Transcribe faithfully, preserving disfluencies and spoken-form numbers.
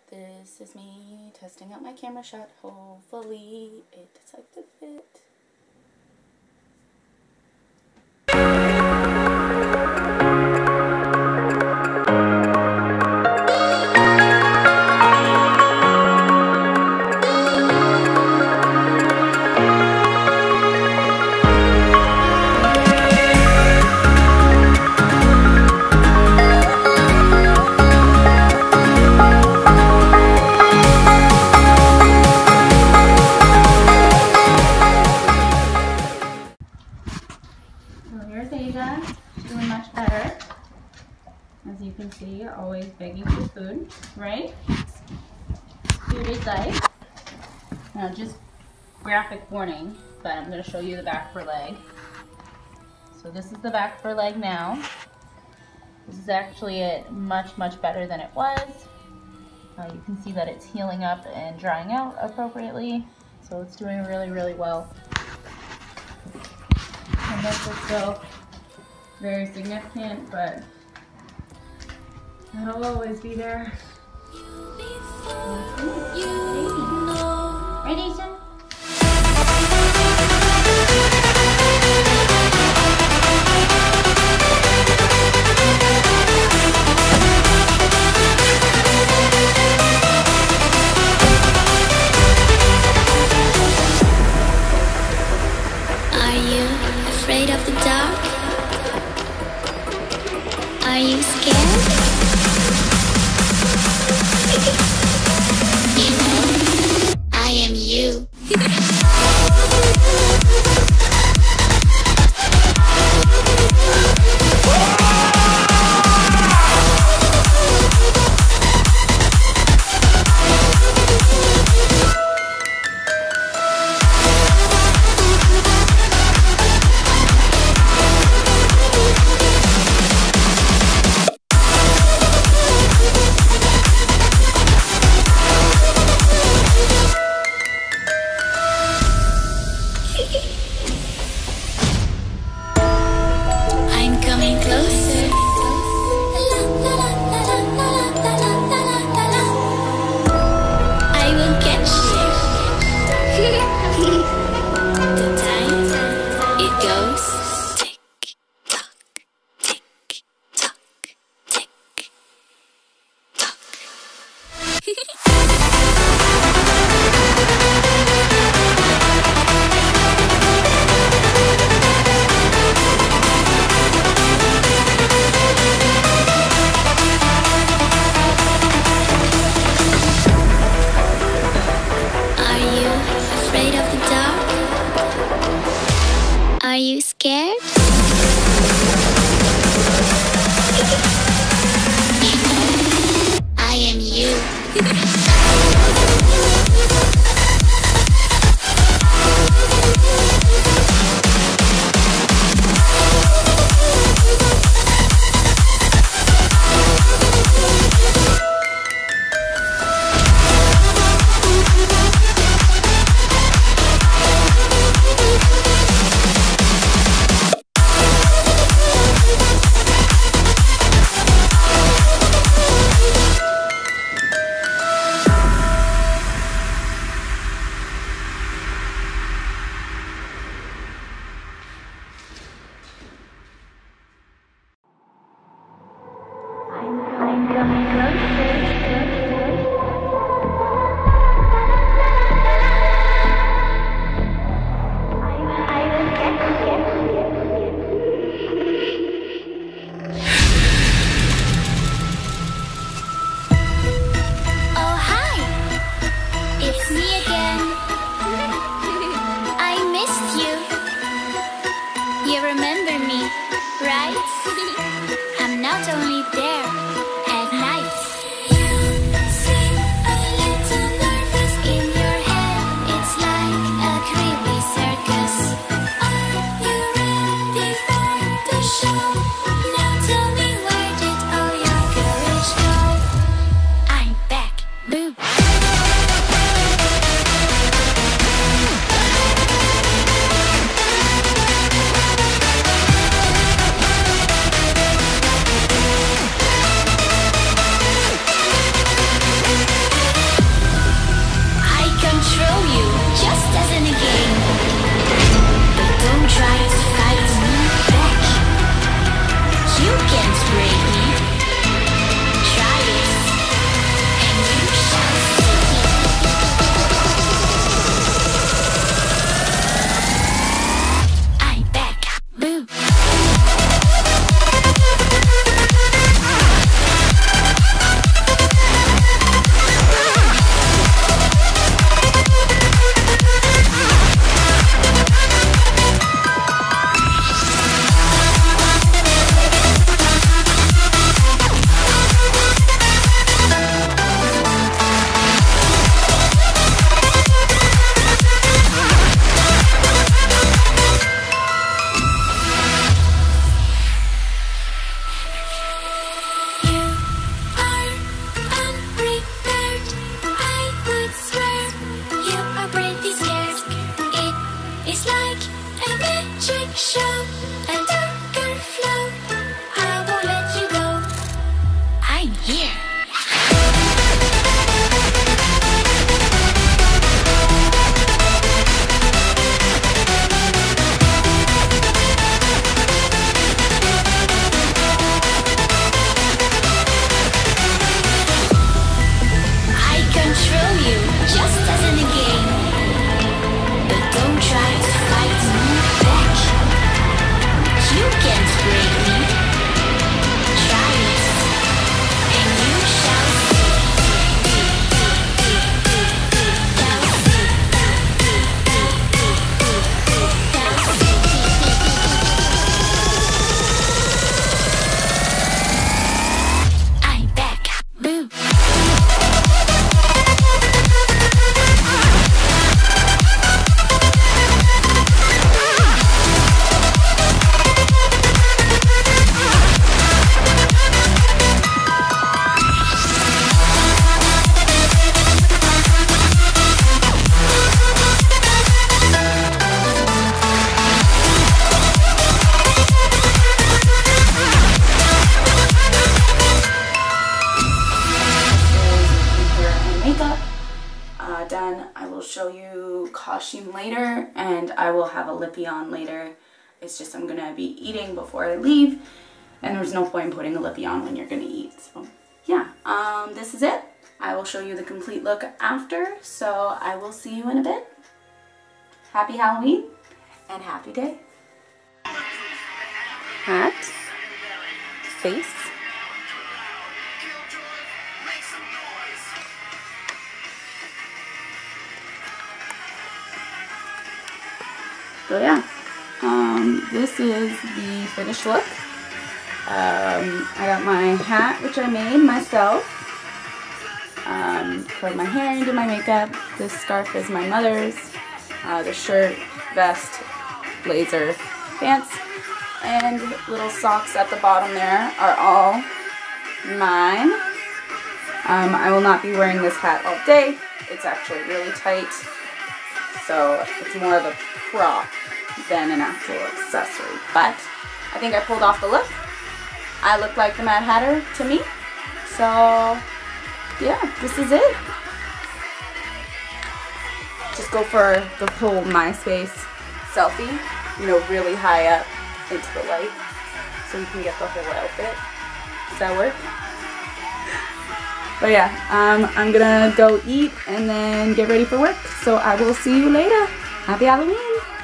This is me testing out my camera shot. Hopefully it decides to fit. Doing much better. As you can see, always begging for food, right? Food is life. Now, just graphic warning, but I'm going to show you the back of her leg. So this is the back of her leg now. This is actually it much, much better than it was. Uh, you can see that it's healing up and drying out appropriately. So it's doing really, really well. And this is still very significant, but that'll always be there. Right, Ethan? Are you afraid of the dark? Are you scared? You know, I am you. I'm coming closer. I will catch you. The time it goes tick tock, tick tock, tick tock. Are you scared? I am you. that done, I will show you costume later, and I will have a lippy on later. It's just I'm gonna be eating before I leave, and there's no point in putting a lippy on when you're gonna eat. So yeah, um, this is it. I will show you the complete look after, so I will see you in a bit. Happy Halloween and happy day. Hat, face. So yeah, um, this is the finished look. Um, I got my hat, which I made myself. Um, curled my hair and did my makeup. This scarf is my mother's. Uh, the shirt, vest, blazer, pants, and little socks at the bottom there are all mine. Um, I will not be wearing this hat all day. It's actually really tight, so it's more of a prop than an actual accessory. But I think I pulled off the look. I look like the Mad Hatter to me. So yeah, this is it. Just go for the whole MySpace selfie, you know, really high up into the light so you can get the whole outfit. Does that work? But yeah, um, I'm gonna go eat and then get ready for work. So I will see you later. Happy Halloween!